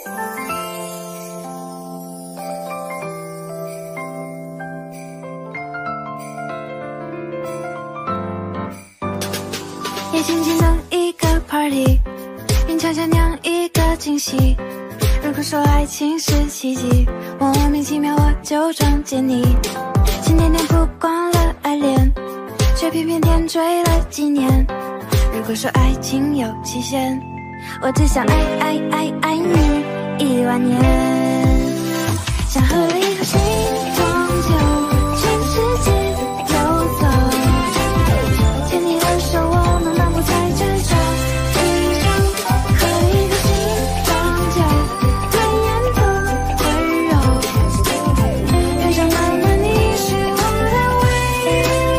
也轻轻弄一个 party， 勉强想酿一个惊喜。如果说爱情是奇迹，莫名其妙我就撞见你。心点点曝光了爱恋，却偏偏点缀了纪念。如果说爱情有期限，我只想爱你10000年。想和一颗星光就全世界游走，牵你的手，我们漫步在这小地上。和一颗星光就尊严不温柔，人生漫漫你是我的唯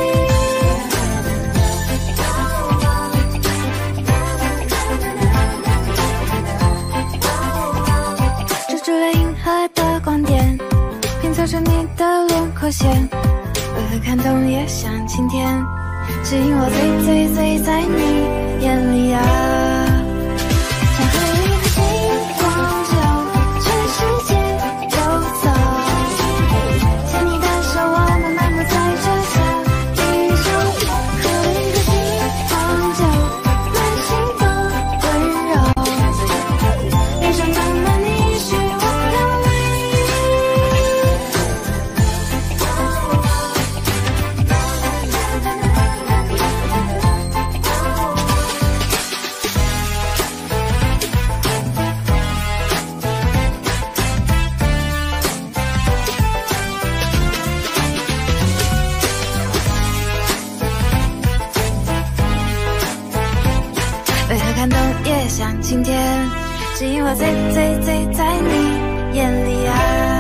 一。遮住了银河的光点，拼凑成你的轮廓线，为何看懂也像晴天，只因我最在你眼里啊。想和一颗星光就全世界游走，牵你的手，我们漫步在这小地上。和一颗星光就满心的温柔，人生漫漫你是我的唯一。为何看懂也像晴天，只因我最在你眼里啊。